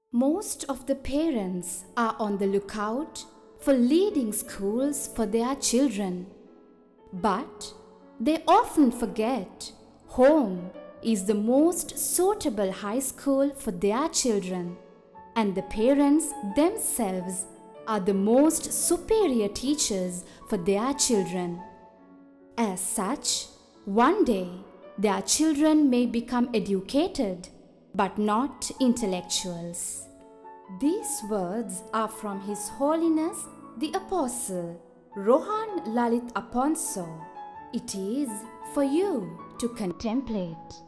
Most of the parents are on the lookout for leading schools for their children. But they often forget home is the most suitable high school for their children, and the parents themselves are the most superior teachers for their children. As such, one day their children may become educated but not intellectuals. These words are from His Holiness the Apostle Rohan Lalith Aponso. It is for you to contemplate.